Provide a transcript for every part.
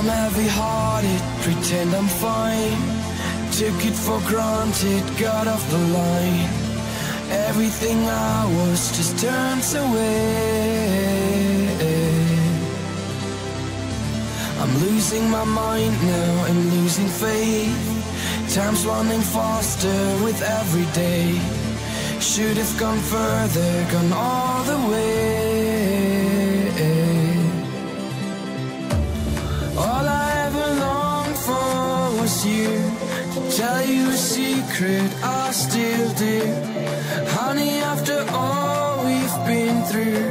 heavy-hearted, pretend I'm fine. Took it for granted, got off the line. Everything I was just turns away. I'm losing my mind now, I'm losing faith. Time's running faster with every day. Should have gone further, gone all the way. All I ever longed for was you. To tell you a secret, I still do. Honey, after all we've been through,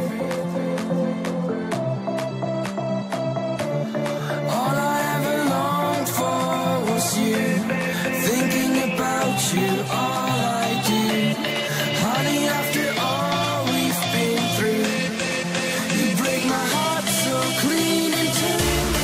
all I ever longed for was you. Thinking about you, all I do. Honey, after all we've been through, you break my heart so clean in two.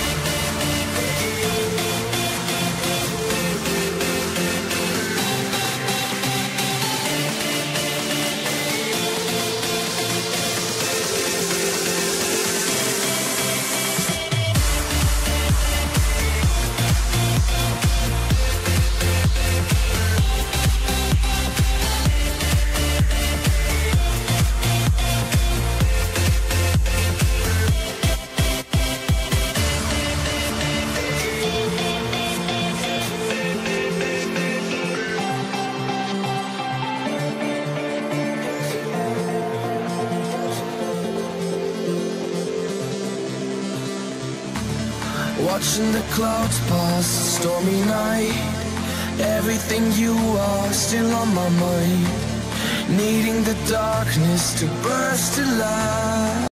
Watching the clouds pass, stormy night. Everything you are still on my mind. Needing the darkness to burst to light.